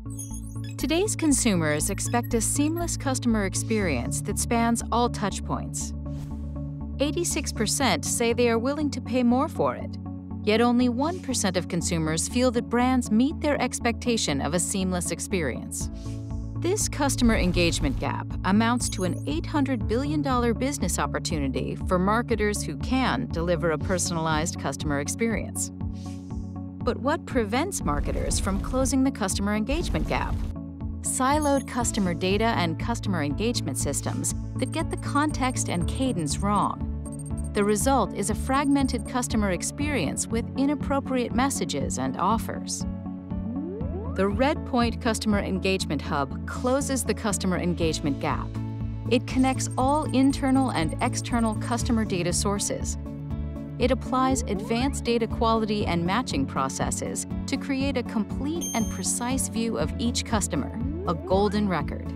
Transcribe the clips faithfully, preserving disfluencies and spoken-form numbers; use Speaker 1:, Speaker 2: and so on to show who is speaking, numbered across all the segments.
Speaker 1: Today's consumers expect a seamless customer experience that spans all touchpoints. eighty-six percent say they are willing to pay more for it, yet only one percent of consumers feel that brands meet their expectation of a seamless experience. This customer engagement gap amounts to an eight hundred billion dollars business opportunity for marketers who can deliver a personalized customer experience. But what prevents marketers from closing the customer engagement gap? Siloed customer data and customer engagement systems that get the context and cadence wrong. The result is a fragmented customer experience with inappropriate messages and offers. The RedPoint Customer Engagement Hub closes the customer engagement gap. It connects all internal and external customer data sources. It applies advanced data quality and matching processes to create a complete and precise view of each customer, a golden record.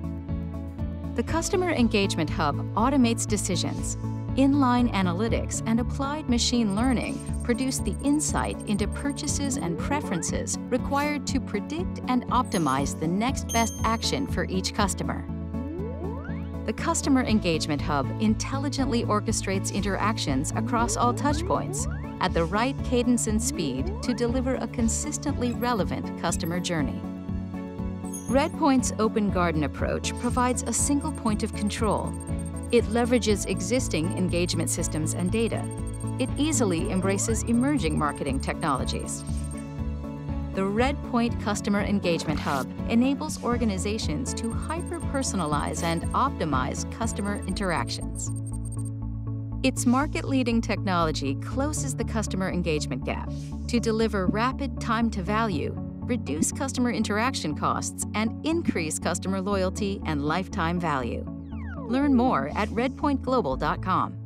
Speaker 1: The Customer Engagement Hub automates decisions. Inline analytics and applied machine learning produce the insight into purchases and preferences required to predict and optimize the next best action for each customer. The Customer Engagement Hub intelligently orchestrates interactions across all touchpoints at the right cadence and speed to deliver a consistently relevant customer journey. RedPoint's Open Garden approach provides a single point of control. It leverages existing engagement systems and data. It easily embraces emerging marketing technologies. The RedPoint Customer Engagement Hub enables organizations to hyper-personalize and optimize customer interactions. Its market-leading technology closes the customer engagement gap to deliver rapid time to value, reduce customer interaction costs, and increase customer loyalty and lifetime value. Learn more at red point global dot com.